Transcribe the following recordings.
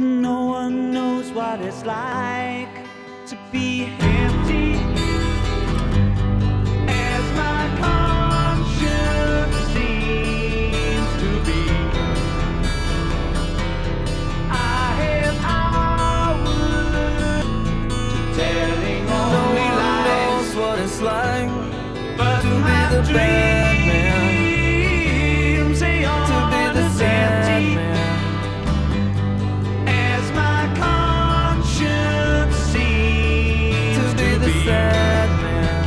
No one knows what it's like to be empty, as my conscience seems to be. I have hours to telling only lies. No one knows what it's like But to be my the bad man, dreams, they to are be the as sad empty man. as my conscience seems To be the sad man.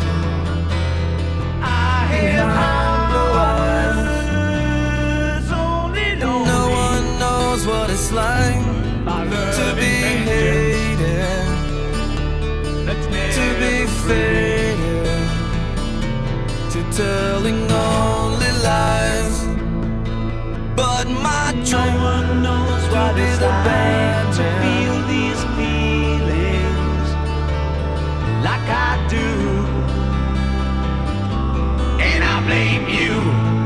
I have Behind blue hours, only lonely. No one knows what it's like My love to be hated, that's to be faded, to telling only lies. But my No dream one knows what be it's the like bad to man. feel these feelings like I do, and I blame you.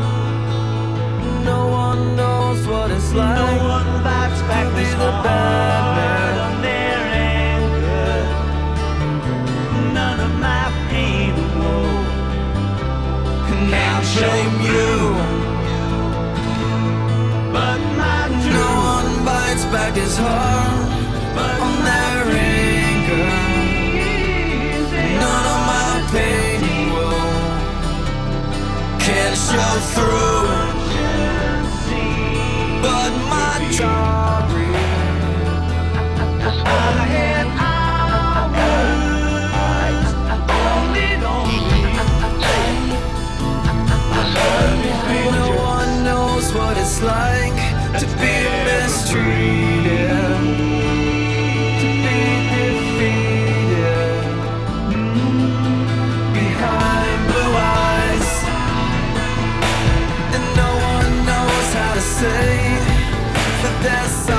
No one knows what it's like No one bites back to be this the bad hard man. on their anger. None of my pain or woe can blame you. But my No truth, one bites back his heart but on their anger. None of my pain will can show through. But my sorry, I had hours, only lonely. no one knows what it's like to be mistreated, to be defeated behind blue eyes. And no one knows how to say that there's